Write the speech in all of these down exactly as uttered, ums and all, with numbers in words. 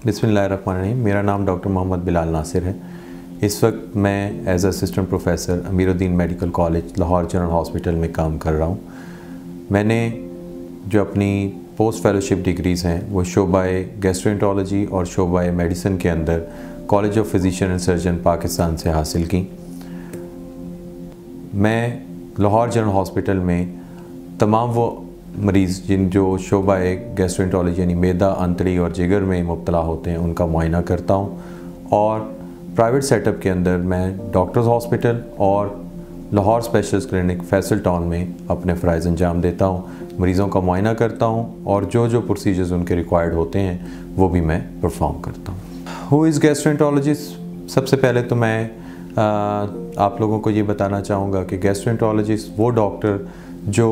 बिस्मिल्लाहिर्रहमानिर्रहीम। मेरा नाम डॉक्टर मोहम्मद बिलाल नासिर है। इस वक्त मैं as assistant professor Amiruddin medical college Lahore general hospital में काम कर रहा हूँ। मैंने जो अपनी पोस्ट फेलोशिप डिग्रीज़ हैं वो शोबाए गैस्ट्रोएंटरोलॉजी और शोबाए मेडिसिन के अंदर college of physician and surgeon Pakistan से हासिल की। मैं लाहौर जनरल हॉस्पिटल में तमाम वो मरीज़ जिन जो शोबाए गैस्ट्रोएंटरोलॉजी यानी मैदा, अंतड़ी और जिगर में मुब्तला होते हैं उनका मुआयना करता हूँ। और प्राइवेट सेटअप के अंदर मैं डॉक्टर्स हॉस्पिटल और Lahore specialist clinic Faisal town में अपने फ़राइज़ अंजाम देता हूँ, मरीज़ों का मुआयना करता हूँ और जो जो प्रोसीजर्स उनके रिक्वायर्ड होते हैं वो भी मैं परफॉर्म करता हूँ। Who is gastroenterologist? सबसे पहले तो मैं आ, आप लोगों को ये बताना चाहूँगा कि गैस्ट्रोएंटरोलॉजिस्ट वो डॉक्टर जो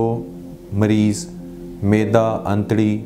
मरीज़ मैदा, अंतड़ी,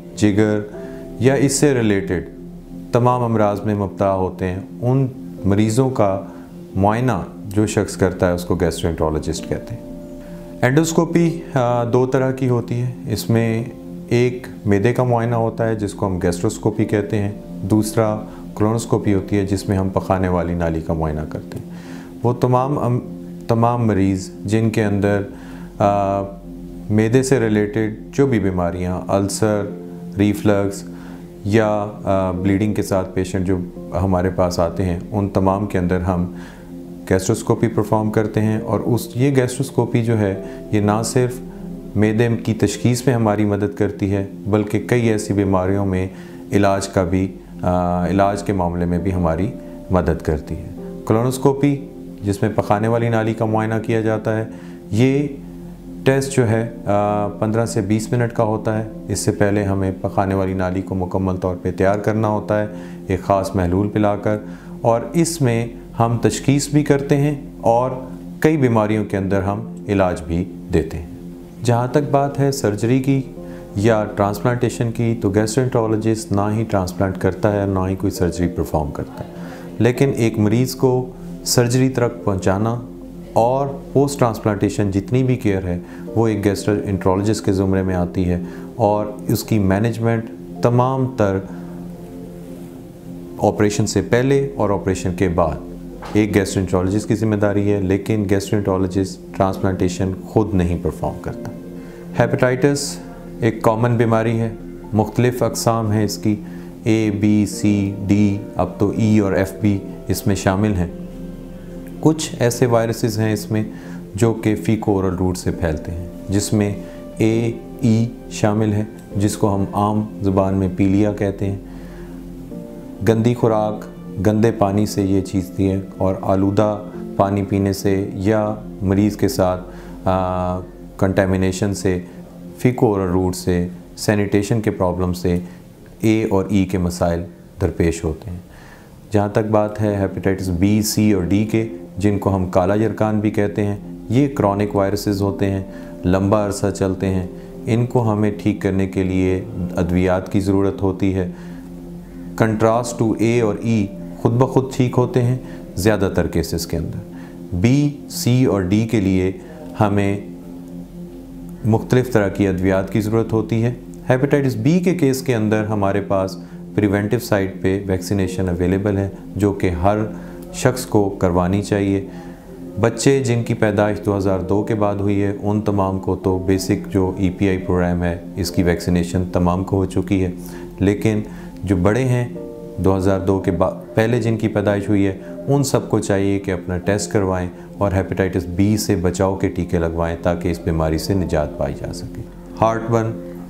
जिगर या इससे रिलेटेड तमाम अमराज में मुब्तला होते हैं, उन मरीज़ों का मुआयना जो शख्स करता है उसको गैस्ट्रोएंटरोलॉजिस्ट कहते हैं। एंडोस्कोपी दो तरह की होती है। इसमें एक मैदे का मुआयना होता है जिसको हम गैस्ट्रोस्कोपी कहते हैं, दूसरा कोलोनोस्कोपी होती है जिसमें हम पखाने वाली नाली का मुआयना करते हैं। वो तमाम तमाम मरीज़ जिनके अंदर आ, मैदे से रिलेटेड जो भी बीमारियां, अल्सर, रिफ्लक्स या ब्लीडिंग के साथ पेशेंट जो हमारे पास आते हैं, उन तमाम के अंदर हम गैस्ट्रोस्कोपी परफॉर्म करते हैं। और उस ये गैस्ट्रोस्कोपी जो है ये ना सिर्फ मैदे की तशख़ीस में हमारी मदद करती है बल्कि कई ऐसी बीमारियों में इलाज का भी आ, इलाज के मामले में भी हमारी मदद करती है। कोलोनोस्कोपी जिसमें पखाने वाली नाली का मुआयना किया जाता है, ये टेस्ट जो है पंद्रह से बीस मिनट का होता है। इससे पहले हमें पखाने वाली नाली को मुकम्मल तौर पे तैयार करना होता है एक ख़ास महलूल पिलाकर, और इसमें हम तशख़ीस भी करते हैं और कई बीमारियों के अंदर हम इलाज भी देते हैं। जहाँ तक बात है सर्जरी की या ट्रांसप्लांटेशन की, तो गैस्ट्रोएंटरोलॉजिस्ट ना ही ट्रांसप्लांट करता है ना ही कोई सर्जरी परफॉर्म करता है, लेकिन एक मरीज़ को सर्जरी तक पहुँचाना और पोस्ट ट्रांसप्लांटेशन जितनी भी केयर है वो एक गैस्ट्रोएंटरोलॉजिस्ट के ज़ुमरे में आती है और उसकी मैनेजमेंट तमाम तर ऑपरेशन से पहले और ऑपरेशन के बाद एक गैस्ट्रोएंटरोलॉजिस्ट की ज़िम्मेदारी है, लेकिन गैस्ट्रोएंटरोलॉजिस्ट ट्रांसप्लांटेशन खुद नहीं परफॉर्म करता। हेपेटाइटिस एक कॉमन बीमारी है, मुख्तलिफ़ अक़साम है इसकी, ए, बी, सी, डी, अब तो ई और एफ भी इसमें शामिल हैं। कुछ ऐसे वायरसेस हैं इसमें जो कि फीको ओरल रूट से फैलते हैं, जिसमें ए, ई शामिल है जिसको हम आम ज़ुबान में पीलिया कहते हैं। गंदी खुराक, गंदे पानी से ये चीज़ थी है और आलूदा पानी पीने से या मरीज़ के साथ कंटेमिनेशन से, फीको ओरल रूट से, सैनिटेशन के प्रॉब्लम से ए और ई के मसाइल दरपेश होते हैं। जहाँ तक बात है हेपेटाइटिस बी, सी और डी के, जिनको हम काला यरकान भी कहते हैं, ये क्रॉनिक वायरसेस होते हैं, लंबा अरसा चलते हैं। इनको हमें ठीक करने के लिए अद्वियात की ज़रूरत होती है। कंट्रास्ट टू ए और ई खुद ब खुद ठीक होते हैं ज़्यादातर केसेस के अंदर। बी, सी और डी के लिए हमें मुख्तलिफ़ तरह की अद्वियात की ज़रूरत होती है। हेपेटाइटिस बी के केस के अंदर हमारे पास प्रिवेंटिव साइड पे वैक्सीनेशन अवेलेबल है जो कि हर शख्स को करवानी चाहिए। बच्चे जिनकी पैदाइश दो हज़ार दो के बाद हुई है उन तमाम को तो बेसिक जो ई पी आई प्रोग्राम है इसकी वैक्सीनेशन तमाम को हो चुकी है, लेकिन जो बड़े हैं दो हज़ार दो के बाद पहले जिनकी पैदाइश हुई है उन सबको चाहिए कि अपना टेस्ट करवाएं और हेपेटाइटिस बी से बचाव के टीके लगवाएं ताकि इस बीमारी से निजात पाई जा सके। हार्टबर्न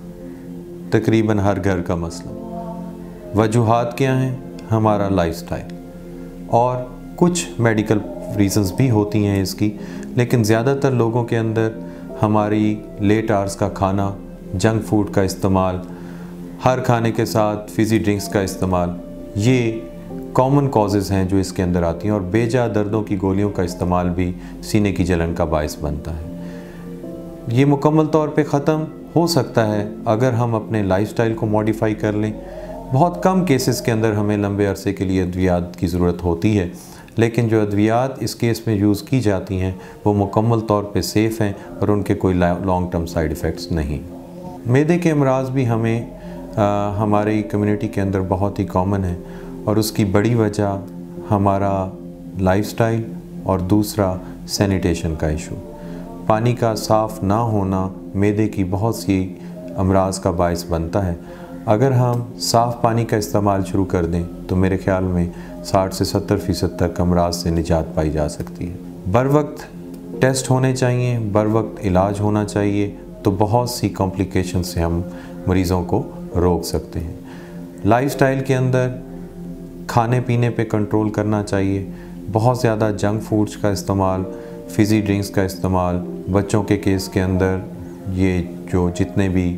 तकरीबन हर घर का मसला। वजूहात क्या हैं? हमारा लाइफस्टाइल और कुछ मेडिकल रीज़न्स भी होती हैं इसकी, लेकिन ज़्यादातर लोगों के अंदर हमारी लेट आवर्स का खाना, जंक फूड का इस्तेमाल, हर खाने के साथ फिज़ी ड्रिंक्स का इस्तेमाल, ये कॉमन कॉजेज़ हैं जो इसके अंदर आती हैं। और बेजा दर्दों की गोलियों का इस्तेमाल भी सीने की जलन का बायस बनता है। ये मुकम्मल तौर पे ख़त्म हो सकता है अगर हम अपने लाइफस्टाइल को मॉडिफाई कर लें। बहुत कम केसेस के अंदर हमें लंबे अरसे के लिए अद्वियात की ज़रूरत होती है, लेकिन जो अद्वियात इस केस में यूज़ की जाती हैं वो मुकम्मल तौर पे सेफ़ हैं और उनके कोई लॉन्ग टर्म साइड इफ़ेक्ट्स नहीं। मैदे के अमराज भी हमें आ, हमारी कम्युनिटी के अंदर बहुत ही कॉमन है और उसकी बड़ी वजह हमारा लाइफस्टाइल और दूसरा सैनिटेशन का इशू। पानी का साफ़ ना होना मैदे की बहुत सी अमराज का बायस बनता है। अगर हम साफ़ पानी का इस्तेमाल शुरू कर दें तो मेरे ख्याल में साठ से सत्तर फ़ीसद तक अमराज से निजात पाई जा सकती है। बर वक्त टेस्ट होने चाहिए, बर वक्त इलाज होना चाहिए, तो बहुत सी कॉम्प्लिकेशन से हम मरीज़ों को रोक सकते हैं। लाइफस्टाइल के अंदर खाने पीने पे कंट्रोल करना चाहिए। बहुत ज़्यादा जंक फूड्स का इस्तेमाल, फिज़ी ड्रिंक्स का इस्तेमाल, बच्चों के केस के अंदर ये जो जितने भी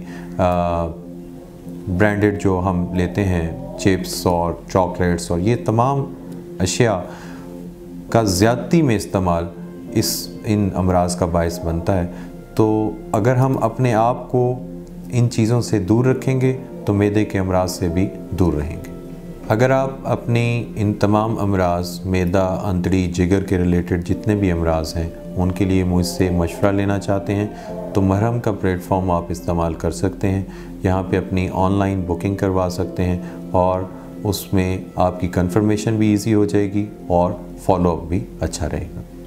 ब्रांडेड जो हम लेते हैं चिप्स और चॉकलेट्स और ये तमाम अशिया का ज़्यादती में इस्तेमाल इस इन अमराज का बायस बनता है। तो अगर हम अपने आप को इन चीज़ों से दूर रखेंगे तो मैदे के अमराज से भी दूर रहेंगे। अगर आप अपनी इन तमाम अमराज, मैदा, अंतड़ी, जिगर के रिलेटेड जितने भी अमराज हैं उनके लिए मुझसे मशवरा लेना चाहते हैं तो मरहम का प्लेटफॉर्म आप इस्तेमाल कर सकते हैं। यहाँ पे अपनी ऑनलाइन बुकिंग करवा सकते हैं और उसमें आपकी कंफर्मेशन भी इजी हो जाएगी और फॉलोअप भी अच्छा रहेगा।